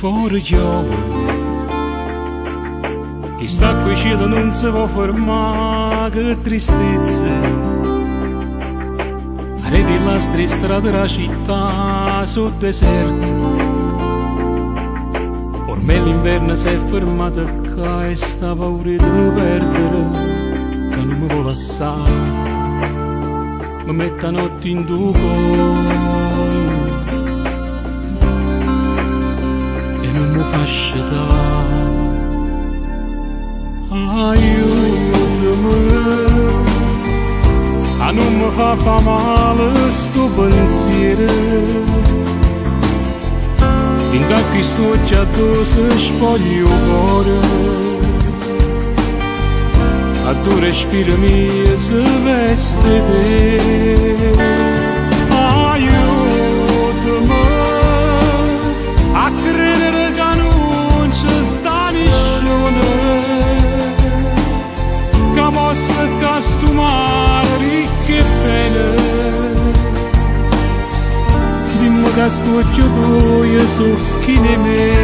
fuori piove, chi sta qui cielo non si può fermare, che tristezza. Reti la strada della città sul deserto, ormai l'inverno si è fermato qua e sta paura di perdere, che non mi vuole assare, mi mette a notte in due e non mi fa scettare. Aiutami a non mi fa male sto pensiero, intanto che sto già tu si spogli il cuore, a tu respiro mio si veste te. Aiutami a credere che non ci sta nessuno che possa costumare ricche pene. Dimmi che sto giù tu io so chi ne me.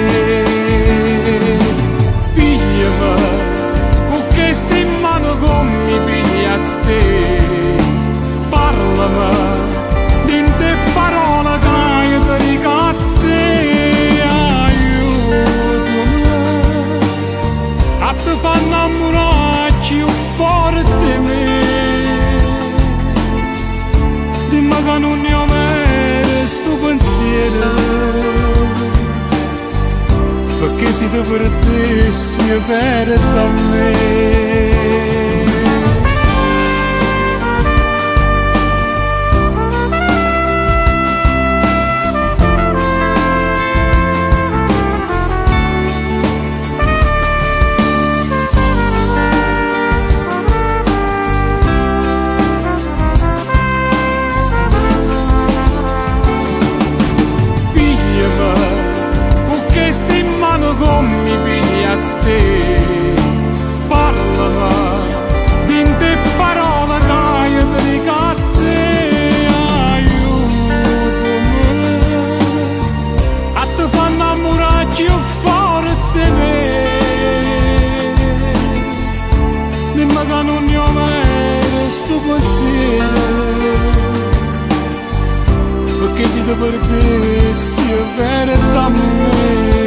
Pigliami con questa in mano come mi pigli a te, parlami di te parole che io ti dico a te. Aiutami a te far innamorare più forte me. Dimmi che non ne ho mai sto pensiero, perché se ti perdessi io perdo a me. Come mi pigli a te, parlami di te parole che io ti dico a te. Aiutami a te far innamorare più forte me. Dimmi che non ne ho mai sto pensiero, perché se ti perdessi io perdo a me.